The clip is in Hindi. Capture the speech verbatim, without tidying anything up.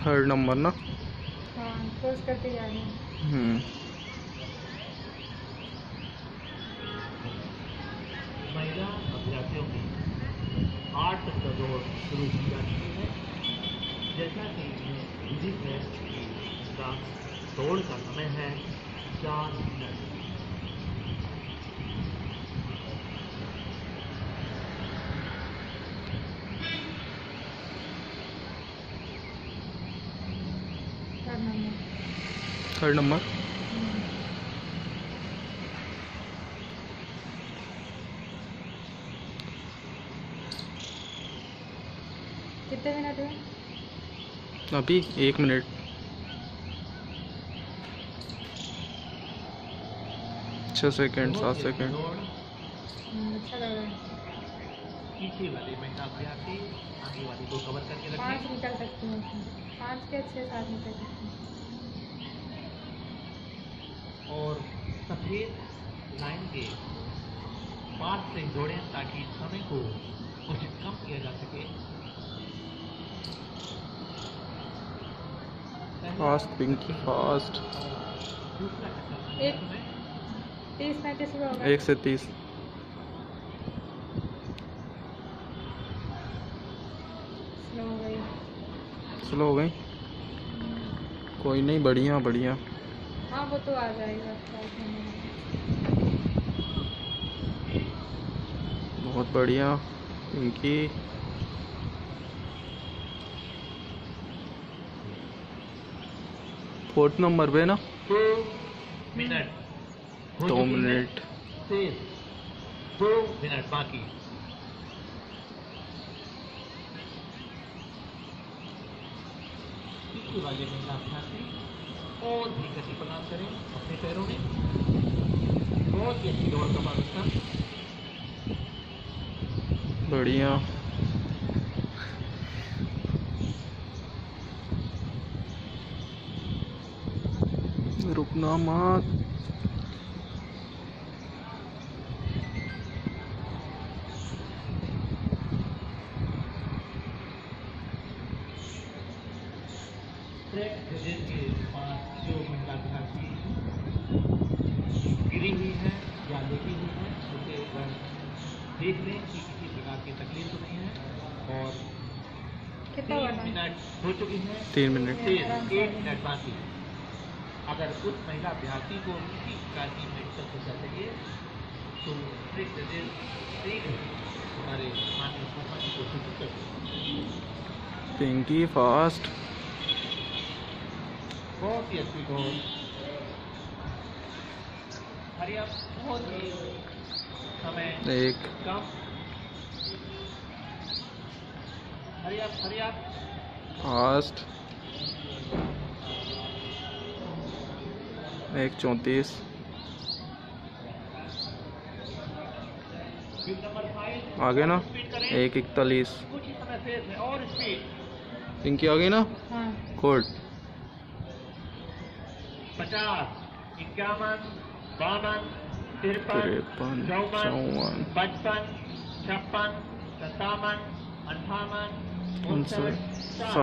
थर्ड नंबर ना। हाँ क्रॉस करते जा रहे हैं। हम्म महिला अभ्यर्थियों की आठ दौड़ शुरू की जा चुकी है। जैसा कि इन्हें विदित है कि इनका दौड़ का समय है चार minute. Third number. Third number. कितने मिनट हुए? अभी एक मिनट। छः सेकेंड सात सेकेंड। अच्छा लग रहा है। पीछे वाले महिला अभ्यर्थी आगे वाली को कवर करके पाँच रखें। निकल सकती हैं उसमें, पाँच के छः सात निकल सकती हैं। और सफेद लाइन के पास से जोड़ें ताकि समय को कुछ कम किया जा सके। Fast Pinky fast. दूसरा चक्कर एक तीस पैंतीस हुआ होगा। एक से तीस। स्लो हो गई। स्लो हो गई। कोई नहीं, बढ़िया बढ़िया। हाँ वो तो आ जाएगा। बहुत बढ़िया पिंकी। फोर्थ नंबर पे ना। दो मिनट हो दो चुकी है। मिनट। शेष दो मिनट बाकी। पीछे वाले महिला अभ्यर्थी और भी गति प्रदान करें अपने पैरों में। बहुत ही अच्छी दौड़ का प्रदर्शन। बढ़िया। रुकना मत। ट्रैक जजेस के पास जो महिला अभ्यर्थी गिरी हुई है या लेटी हुई है उसे वह देख लें कि किसी प्रकार की तकलीफ तो नहीं है। और कितना तीन हुआ था? मिनट हो चुकी है। तीन मिनट। शेष एक मिनट बाकी। अगर उस महिला अभ्यर्थी को किसी प्रकार की मेडिकल सुविधा चाहिए तो ट्रैक जजेस शीघ्र हमारे माननीय सरपंच को सूचित कर दें। पिंकी फास्ट। बहुत ही अच्छी दौड़। हरिया बहुत ही समय एक। कम। हरिया हरिया फास्ट। एक चौंतीस। नंबर फाइव आगे ना। स्पीड करें। एक इकतालीस। कुछ ही समय शेष है और स्पीड। पिंकी आ गई ना। हाँ कोड पचास इक्यावन बावन तिरपन तिरपन चौवन चौवन पचपन छप्पन सत्तावन अट्ठावन उनसठ उनसठ